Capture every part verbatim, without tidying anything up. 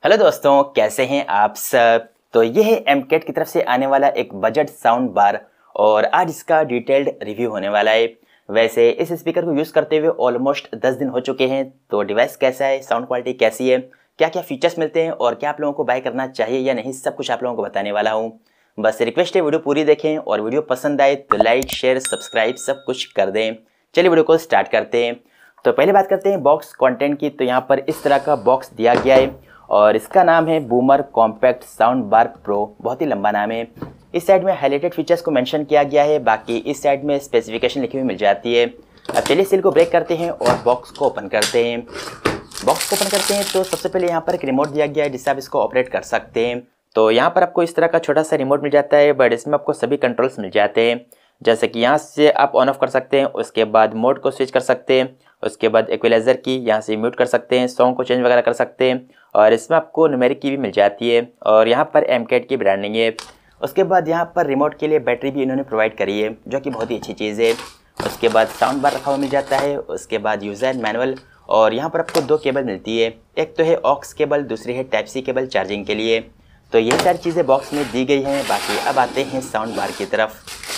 Hello दोस्तों, कैसे हैं आप सब। तो ये है एमकेट की तरफ से आने वाला एक बजट साउंड बार और आज इसका डिटेल्ड रिव्यू होने वाला है। वैसे इस स्पीकर को यूज़ करते हुए ऑलमोस्ट दस दिन हो चुके हैं। तो डिवाइस कैसा है, साउंड क्वालिटी कैसी है, क्या क्या फीचर्स मिलते हैं और क्या आप लोगों को बाय करना चाहिए या नहीं, सब कुछ आप लोगों को बताने वाला हूँ। बस रिक्वेस्ट है वीडियो पूरी देखें और वीडियो पसंद आए तो लाइक शेयर सब्सक्राइब सब कुछ कर दें। चलिए वीडियो को स्टार्ट करते हैं। तो पहले बात करते हैं बॉक्स कंटेंट की। तो यहाँ पर इस तरह का बॉक्स दिया गया है और इसका नाम है Boomer compact sound bar pro. बहुत ही लंबा नाम है। इस साइड में हाईलाइटेड फीचर्स को मेंशन किया गया है, बाकी इस साइड में स्पेसिफिकेशन लिखी हुई मिल जाती है। अब चलिए सील को ब्रेक करते हैं और बॉक्स को ओपन करते हैं। बॉक्स को ओपन करते हैं तो सबसे पहले यहाँ पर एक रिमोट दिया गया है जिससे आप इसको ऑपरेट कर सकते हैं। तो यहाँ पर आपको इस तरह का छोटा सा रिमोट मिल जाता है, बट इसमें आपको सभी कंट्रोल्स मिल जाते हैं। जैसे कि यहाँ से आप ऑन ऑफ कर सकते हैं, उसके बाद मोड को स्विच कर सकते हैं, उसके बाद इक्वलाइजर की यहाँ से म्यूट कर सकते हैं, सॉन्ग को चेंज वगैरह कर सकते हैं और इसमें आपको न्यूमेरिक की भी मिल जाती है और यहाँ पर एमकेट की ब्रांडिंग है। उसके बाद यहाँ पर रिमोट के लिए बैटरी भी इन्होंने प्रोवाइड करी है जो कि बहुत ही अच्छी चीज़ है। उसके बाद साउंड बार रखा हुआ मिल जाता है। उसके बाद यूज़र मैनुअल और यहाँ पर आपको दो केबल मिलती है, एक तो है ऑक्स केबल, दूसरी है टाइप सी केबल चार्जिंग के लिए। तो ये सारी चीज़ें बॉक्स में दी गई हैं। बाकी अब आते हैं साउंड बार की तरफ।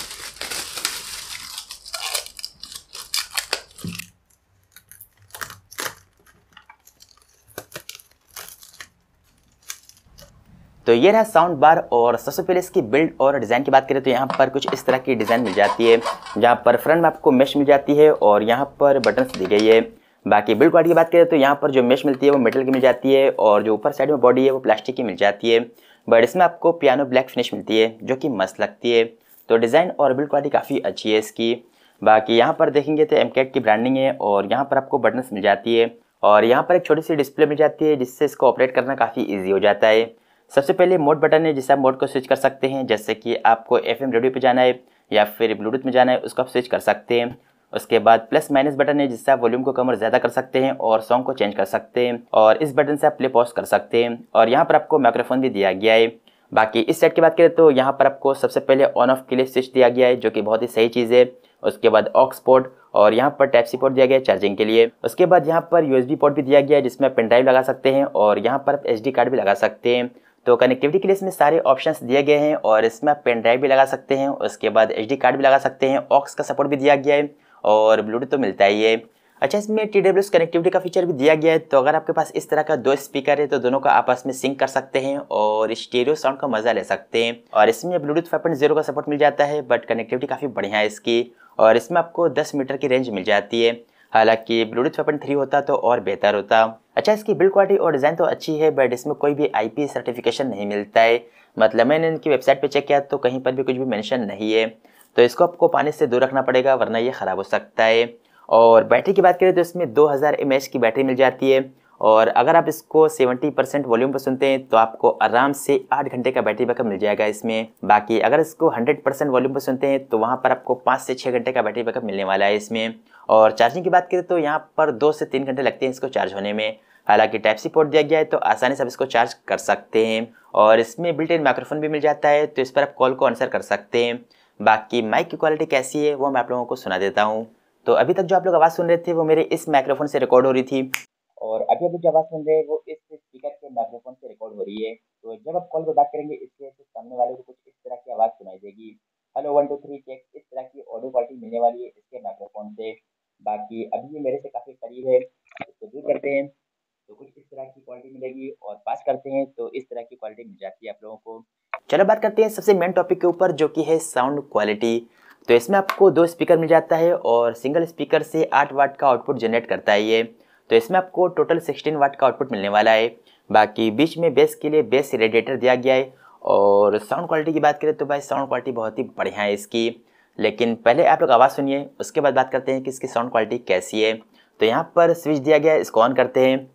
तो ये रहा साउंड बार और सबसे पहले इसकी बिल्ड और डिज़ाइन की बात करें तो यहाँ पर कुछ इस तरह की डिज़ाइन मिल जाती है, जहाँ पर फ्रंट में आपको मेश मिल जाती है और यहाँ पर बटन्स दी गई है। बाकी बिल्ड क्वालिटी की बात करें तो यहाँ पर जो मेश मिलती है वो मेटल की मिल जाती है और जो ऊपर साइड में बॉडी है वो प्लास्टिक की मिल जाती है, बट इसमें आपको पियानो ब्लैक फिनिश मिलती है जो कि मस्त लगती है। तो डिज़ाइन और बिल्ड क्वालिटी काफ़ी अच्छी है इसकी। बाकी यहाँ पर देखेंगे तो एमकेट की ब्रांडिंग है और यहाँ पर आपको बटन्स मिल जाती है और यहाँ पर एक छोटी सी डिस्प्ले मिल जाती है जिससे इसको ऑपरेट करना काफ़ी ईजी हो जाता है। सबसे पहले मोड बटन है जिससे आप मोड को स्विच कर सकते हैं, जैसे कि आपको एफएम रेडियो पे जाना है या फिर ब्लूटूथ में जाना है उसको आप स्विच कर सकते हैं। उसके बाद प्लस माइनस बटन है जिससे आप वॉल्यूम को कम और ज़्यादा कर सकते हैं और सॉन्ग को चेंज कर सकते हैं और इस बटन से आप प्ले पॉज कर सकते हैं और यहाँ पर आपको माइक्रोफोन भी दिया गया है। बाकी इस सेट की बात करें तो यहाँ पर आपको सबसे पहले ऑन ऑफ के लिए स्विच दिया गया है जो कि बहुत ही सही चीज़ है। उसके बाद ऑक्स पोर्ट और यहाँ पर टाइप सी पोर्ट दिया गया है चार्जिंग के लिए। उसके बाद यहाँ पर यूएसबी पोर्ट भी दिया गया है जिसमें आप पेन ड्राइव लगा सकते हैं और यहाँ पर आप एसडी कार्ड भी लगा सकते हैं। तो कनेक्टिविटी के लिए इसमें सारे ऑप्शंस दिए गए हैं और इसमें आप पेन ड्राइव भी लगा सकते हैं, उसके बाद एचडी कार्ड भी लगा सकते हैं, ऑक्स का सपोर्ट भी दिया गया है और ब्लूटूथ तो मिलता ही है। अच्छा, इसमें टी डब्ल्यू एस कनेक्टिविटी का फीचर भी दिया गया है। तो अगर आपके पास इस तरह का दो स्पीकर है तो दोनों का आपस में सिंक कर सकते हैं और स्टीरियो साउंड का मजा ले सकते हैं। और इसमें ब्लूटूथ फाइव पॉइंट ज़ीरो का सपोर्ट मिल जाता है, बट कनेक्टिविटी काफ़ी बढ़िया है इसकी और इसमें आपको दस मीटर की रेंज मिल जाती है। हालांकि ब्लूटूथ फाइव पॉइंट थ्री होता तो और बेहतर होता। अच्छा, इसकी बिल्ड क्वालिटी और डिज़ाइन तो अच्छी है, बट इसमें कोई भी आईपी सर्टिफिकेशन नहीं मिलता है। मतलब मैंने इनकी वेबसाइट पे चेक किया तो कहीं पर भी कुछ भी मेंशन नहीं है। तो इसको आपको पानी से दूर रखना पड़ेगा वरना ये ख़राब हो सकता है। और बैटरी की बात करें तो इसमें दो हज़ार एम ए एच की बैटरी मिल जाती है और अगर आप इसको सत्तर परसेंट वॉल्यूम पर सुनते हैं तो आपको आराम से आठ घंटे का बैटरी बैकअप मिल जाएगा इसमें। बाकी अगर इसको सौ परसेंट वॉल्यूम पर सुनते हैं तो वहाँ पर आपको पाँच से छः घंटे का बैटरी बैकअप मिलने वाला है इसमें। और चार्जिंग की बात करें तो यहाँ पर दो से तीन घंटे लगते हैं इसको चार्ज होने में। हालांकि टाइप सी पोर्ट दिया गया है तो आसानी से आप इसको चार्ज कर सकते हैं और इसमें बिल्ट इन माइक्रोफोन भी मिल जाता है तो इस पर आप कॉल को आंसर कर सकते हैं। बाकी माइक की क्वालिटी कैसी है वो मैं आप लोगों को सुना देता हूँ। तो अभी तक जो आप लोग आवाज़ सुन रहे थे वो मेरे इस माइक्रोफोन से रिकॉर्ड हो रही थी और अभी अभी जो आवाज़ सुन रहे हैं वो इस स्पीकर के माइक्रोफोन से रिकॉर्ड हो रही है। तो जब आप कॉल पर बात करेंगे इसके तो सामने वाले को कुछ इस तरह की आवाज़ सुनाई देगी, hello one two three check, इस तरह की ऑडियो क्वालिटी मिलने वाली है इसके माइक्रोफोन से। बाकी अभी ये मेरे से काफ़ी करीब है, इसको दूर करते हैं तो कुछ इस तरह की क्वालिटी मिलेगी और पास करते हैं तो इस तरह की क्वालिटी मिल जाती है आप लोगों को। चलो बात करते हैं सबसे मेन टॉपिक के ऊपर जो कि है साउंड क्वालिटी। तो इसमें आपको दो स्पीकर मिल जाता है और सिंगल स्पीकर से आठ वाट का आउटपुट जनरेट करता है ये। तो इसमें आपको टोटल सोलह वाट का आउटपुट मिलने वाला है। बाकी बीच में बेस के लिए बेस रेडिएटर दिया गया है और साउंड क्वालिटी की बात करें तो भाई साउंड क्वालिटी बहुत ही बढ़िया है इसकी। लेकिन पहले आप लोग आवाज़ सुनिए उसके बाद बात करते हैं कि इसकी साउंड क्वालिटी कैसी है। तो यहाँ पर स्विच दिया गया है, इसको ऑन करते हैं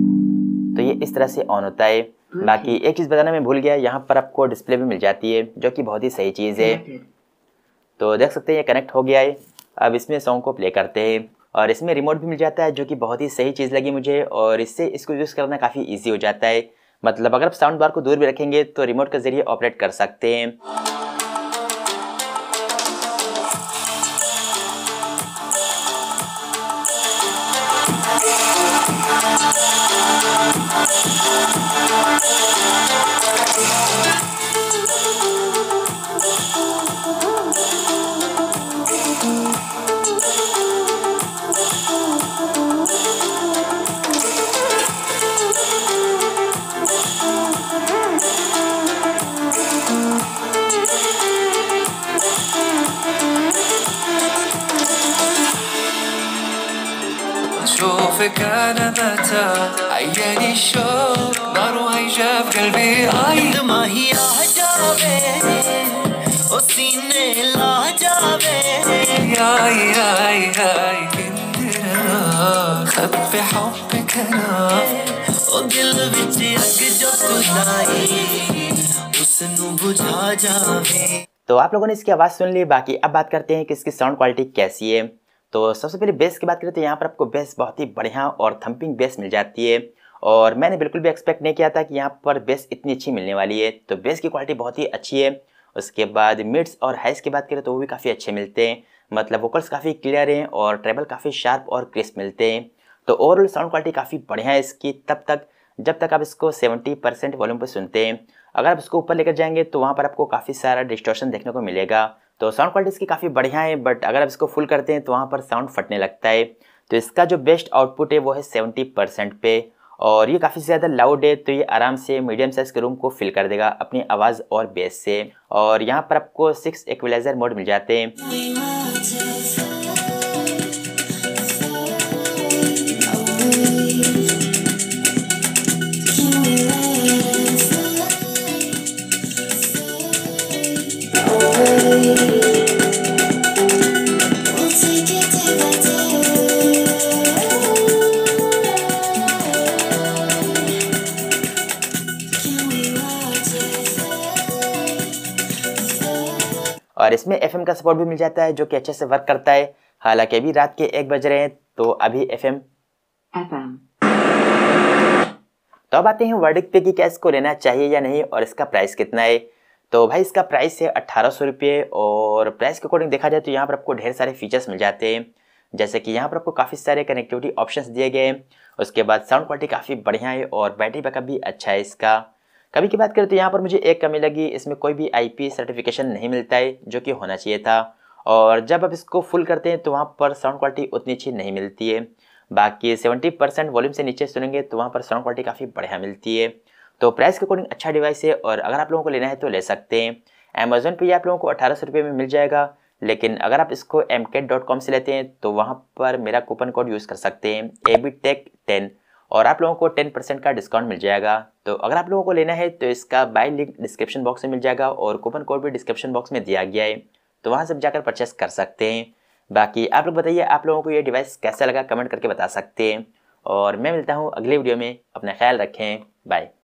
तो ये इस तरह से ऑन होता है। बाकी एक चीज़ बताना मैं भूल गया, यहाँ पर आपको डिस्प्ले भी मिल जाती है जो कि बहुत ही सही चीज़ है। तो देख सकते हैं ये कनेक्ट हो गया है। अब इसमें सॉन्ग को प्ले करते हैं और इसमें रिमोट भी मिल जाता है जो कि बहुत ही सही चीज़ लगी मुझे और इससे इसको यूज़ करना काफ़ी इजी हो जाता है। मतलब अगर आप साउंड बार को दूर भी रखेंगे तो रिमोट के ज़रिए ऑपरेट कर सकते हैं। حبك أنا متى عياني الشوق نار هيجا في قلبي عاي دماغي عجابي وسيني لا جابي ياي ياي ياي كندرنا خبي حبك أنا وقل بيتي أجو تداي उसनु बुझा जावे। तो आप लोगों ने इसकी आवाज़ सुन ली। बाकी अब बात करते हैं कि इसकी साउंड क्वालिटी कैसी है। तो सबसे पहले बेस की बात करें तो यहाँ पर आपको बेस बहुत ही बढ़िया और थंपिंग बेस मिल जाती है और मैंने बिल्कुल भी एक्सपेक्ट नहीं किया था कि यहाँ पर बेस इतनी अच्छी मिलने वाली है। तो बेस की क्वालिटी बहुत ही अच्छी है। उसके बाद मिड्स और हाइस की बात करें तो वो भी काफ़ी अच्छे मिलते हैं, मतलब वोकल्स काफ़ी क्लियर हैं और ट्रेबल काफ़ी शार्प और क्रिस्प मिलते हैं। तो ओवरऑल साउंड क्वालिटी काफ़ी बढ़िया है इसकी तब तक जब तक आप इसको सेवेंटी परसेंट वॉल्यूम पर सुनते हैं। अगर आप इसको ऊपर लेकर जाएंगे तो वहाँ पर आपको काफ़ी सारा डिस्टॉर्शन देखने को मिलेगा। तो साउंड क्वालिटी इसकी काफ़ी बढ़िया है, बट अगर आप इसको फुल करते हैं तो वहाँ पर साउंड फटने लगता है। तो इसका जो बेस्ट आउटपुट है वो है सेवेंटी परसेंट पे और ये काफ़ी ज़्यादा लाउड है, तो ये आराम से मीडियम साइज़ के रूम को फिल कर देगा अपनी आवाज़ और बेस से। और यहाँ पर आपको सिक्स इक्वलाइजर मोड मिल जाते हैं। और इसमें एफएम का सपोर्ट भी मिल जाता है जो कि अच्छे से वर्क करता है। हालांकि अभी रात के एक बज रहे हैं तो अभी एफएम एफएम तो अब आते हैं वर्डिक्ट पे कि क्या इसको लेना चाहिए या नहीं और इसका प्राइस कितना है। तो भाई इसका प्राइस है अट्ठारह सौ रुपये और प्राइस के अकॉर्डिंग देखा जाए तो यहाँ पर आपको ढेर सारे फीचर्स मिल जाते हैं, जैसे कि यहाँ पर आपको काफ़ी सारे कनेक्टिविटी ऑप्शंस दिए गए हैं। उसके बाद साउंड क्वालिटी काफ़ी बढ़िया है और बैटरी बैकअप भी अच्छा है इसका। कभी की बात करें तो यहाँ पर मुझे एक कमी लगी, इसमें कोई भी आईपी सर्टिफिकेशन नहीं मिलता है जो कि होना चाहिए था। और जब आप इसको फुल करते हैं तो वहाँ पर साउंड क्वालिटी उतनी अच्छी नहीं मिलती है। बाकी सेवेंटी परसेंट वॉल्यूम से नीचे सुनेंगे तो वहाँ पर साउंड क्वालिटी काफ़ी बढ़िया मिलती है। तो प्राइस के अकॉर्डिंग अच्छा डिवाइस है और अगर आप लोगों को लेना है तो ले सकते हैं। अमेजोन पे आप लोगों को अठारह सौ रुपये में मिल जाएगा, लेकिन अगर आप इसको एम कैट डॉट कॉम से लेते हैं तो वहाँ पर मेरा कूपन कोड यूज़ कर सकते हैं ए बी टेक टेन और आप लोगों को टेन परसेंट का डिस्काउंट मिल जाएगा। तो अगर आप लोगों को लेना है तो इसका बाय लिंक डिस्क्रिप्शन बॉक्स में मिल जाएगा और कूपन कोड भी डिस्क्रिप्शन बॉक्स में दिया गया है, तो वहाँ से जाकर परचेस कर सकते हैं। बाकी आप लोग बताइए आप लोगों को ये डिवाइस कैसा लगा, कमेंट करके बता सकते हैं। और मैं मिलता हूँ अगले वीडियो में, अपना ख्याल रखें, बाय।